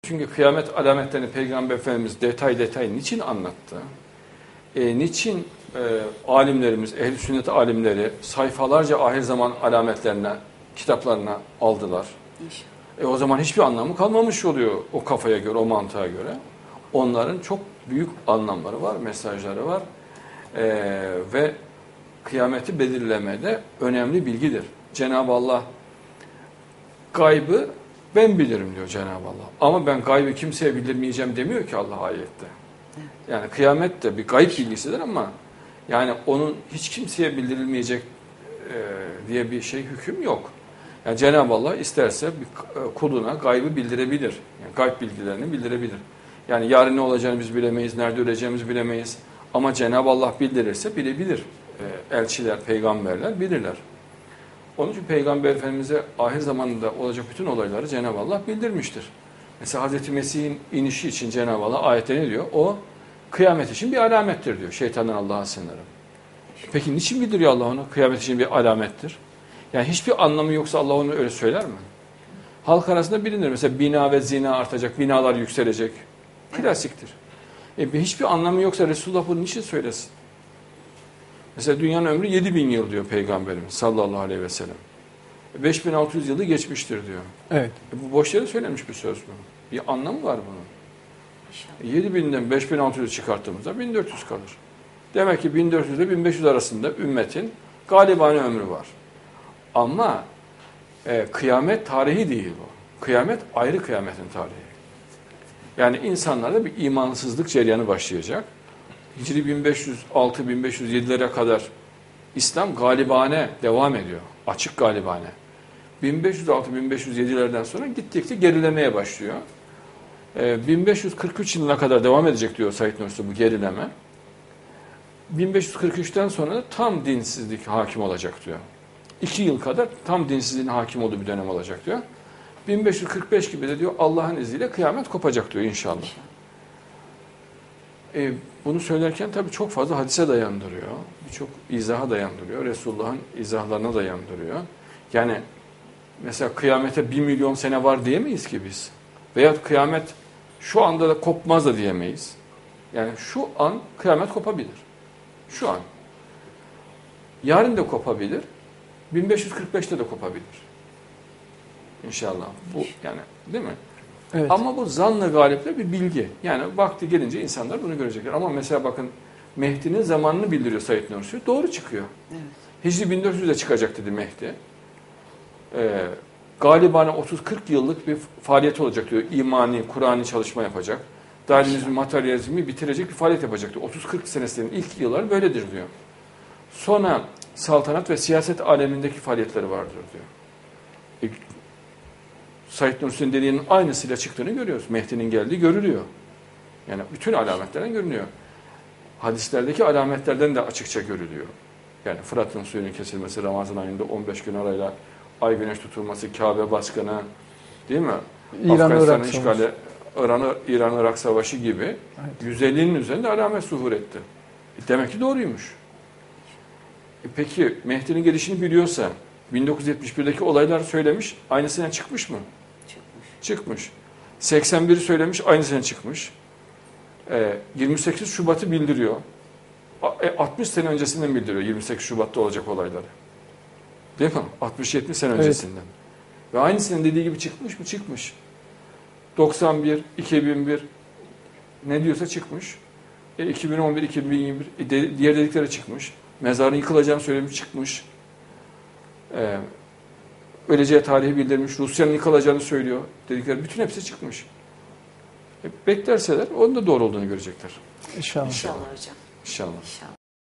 Çünkü kıyamet alametlerini Peygamber Efendimiz detay detay niçin anlattı? Niçin alimlerimiz, ehl-i sünnet alimleri sayfalarca ahir zaman alametlerine, kitaplarına aldılar? O zaman hiçbir anlamı kalmamış oluyor o kafaya göre, o mantığa göre. Onların çok büyük anlamları var, mesajları var ve kıyameti belirlemede önemli bilgidir. Cenab-ı Allah gaybı ben bilirim diyor Cenab-ı Allah. Ama ben gaybı kimseye bildirmeyeceğim demiyor ki Allah ayette. Yani kıyamet de bir gayb bilgisidir ama yani onun hiç kimseye bildirilmeyecek diye bir şey hüküm yok. Yani Cenab-ı Allah isterse bir kuluna gaybı bildirebilir. Yani gayb bilgilerini bildirebilir. Yani yarın ne olacağını biz bilemeyiz, nerede öleceğimizi bilemeyiz. Ama Cenab-ı Allah bildirirse bilebilir. Elçiler, peygamberler bilirler. Onun için Peygamber Efendimiz'e ahir zamanında olacak bütün olayları Cenab-ı Allah bildirmiştir. Mesela Hz. Mesih'in inişi için Cenab-ı Allah ayette ne diyor? O kıyamet için bir alamettir diyor. Şeytandan Allah'a sığınırım. Peki niçin bildiriyor Allah onu? Kıyamet için bir alamettir. Yani hiçbir anlamı yoksa Allah onu öyle söyler mi? Halk arasında bilinir. Mesela bina ve zina artacak, binalar yükselecek. Klasiktir. Hiçbir anlamı yoksa Resulullah bunu niçin söylesin? Mesela dünyanın ömrü 7000 yıl diyor Peygamberimiz sallallahu aleyhi ve sellem. 5600 yılı geçmiştir diyor. Evet. Bu boş yere söylemiş bir söz mü? Bir anlamı var bunun. 7000'den 5600'ü çıkarttığımızda 1400 kalır. Demek ki 1400 ile 1500 arasında ümmetin galibane ömrü var. Ama kıyamet tarihi değil bu. Kıyamet ayrı kıyametin tarihi. Yani insanlarda bir imansızlık cereyanı başlayacak. Hicri 1506-1507'lere kadar İslam galibane devam ediyor. Açık galibane. 1506-1507'lerden sonra gittikçe gerilemeye başlıyor. 1543 yılına kadar devam edecek diyor Said Nursi bu gerileme. 1543'ten sonra da tam dinsizlik hakim olacak diyor. 2 yıl kadar tam dinsizliğin hakim olduğu bir dönem olacak diyor. 1545 gibi de diyor Allah'ın izniyle kıyamet kopacak diyor inşallah. Bunu söylerken tabii çok fazla hadise dayandırıyor. Birçok izaha dayandırıyor. Resulullah'ın izahlarına dayandırıyor. Yani mesela kıyamete 1 milyon sene var diyemeyiz ki biz. Veyahut kıyamet şu anda da kopmaz da diyemeyiz. Yani şu an kıyamet kopabilir. Şu an. Yarın da kopabilir. 1545'te de kopabilir. İnşallah. Bu yani değil mi? Evet. Ama bu zanla galiple bir bilgi. Yani vakti gelince insanlar bunu görecekler. Ama mesela bakın Mehdi'nin zamanını bildiriyor Said Nursi. Doğru çıkıyor. Evet. Hicri 1400'de çıkacak dedi Mehdi. Galibane 30-40 yıllık bir faaliyet olacak diyor. İmani, Kur'an'ı çalışma yapacak. Darwinizmi, materyalizmi bitirecek bir faaliyet yapacak diyor. 30-40 senesinin ilk yılları böyledir diyor. Sonra saltanat ve siyaset alemindeki faaliyetleri vardır diyor. Said Nursi'nin dediğinin aynısıyla çıktığını görüyoruz. Mehdi'nin geldiği görülüyor. Yani bütün alametlerden görünüyor. Hadislerdeki alametlerden de açıkça görülüyor. Yani Fırat'ın suyunun kesilmesi, Ramazan ayında 15 gün arayla ay güneş tutulması, Kabe baskını, değil mi? Afganistan'ın işgali, İran-Irak savaşı gibi evet. 150'nin üzerinde alamet zuhur etti. Demek ki doğruymuş. Peki Mehdi'nin gelişini biliyorsa 1971'deki olaylar söylemiş, aynısına çıkmış mı? Çıkmış. 81'i söylemiş, aynısına çıkmış. 28 Şubat'ı bildiriyor. 60 sene öncesinden bildiriyor 28 Şubat'ta olacak olayları. Değil mi? 60-70 sene öncesinden. Evet. Ve aynısının dediği gibi çıkmış mı? Çıkmış. 91, 2001 ne diyorsa çıkmış. 2011, 2021 diğer dedikleri çıkmış. Mezarın yıkılacağını söylemiş, çıkmış. Öleceği tarihi bildirmiş. Rusya'nın yıkılacağını söylüyor. Dedikleri bütün hepsi çıkmış. Beklerseler onun da doğru olduğunu görecekler. İnşallah. İnşallah hocam. İnşallah.